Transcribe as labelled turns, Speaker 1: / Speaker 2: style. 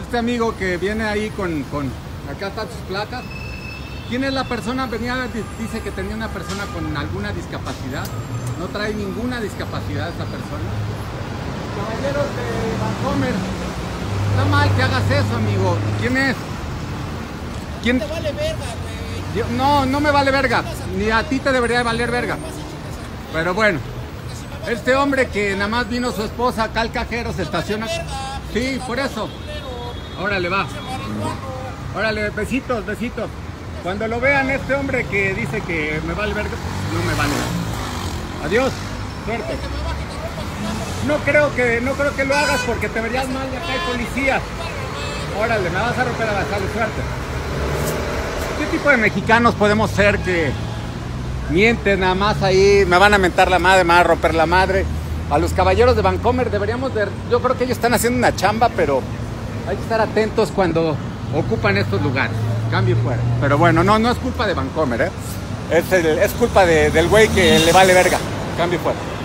Speaker 1: Este amigo que viene ahí con acá están sus placas. ¿Quién es la persona? Dice que tenía una persona con alguna discapacidad. No trae ninguna discapacidad esta persona. Caballeros de Vancomer, está mal que hagas eso, amigo. ¿Quién es? ¿Quién?
Speaker 2: Te vale verga, güey.
Speaker 1: No, no me vale verga. Ni a ti te debería valer verga. Pero bueno, este hombre que nada más vino su esposa acá al cajero se estaciona. Sí, por eso. Órale, va. Órale, besitos, besitos. Cuando lo vean, este hombre que dice que me vale verga, no me vale verga. Adiós, suerte. No creo que lo hagas porque te verías mal y acá hay policía. Órale, me vas a romper a la sala, suerte. ¿Qué tipo de mexicanos podemos ser que mienten nada más ahí? Me van a mentar la madre, me van a romper la madre. A los caballeros de Vancomer deberíamos ver, yo creo que ellos están haciendo una chamba, pero hay que estar atentos cuando ocupan estos lugares. Cambio fuera. Pero bueno, no es culpa de Vancomer, es culpa del güey que le vale verga. Cambio fuera.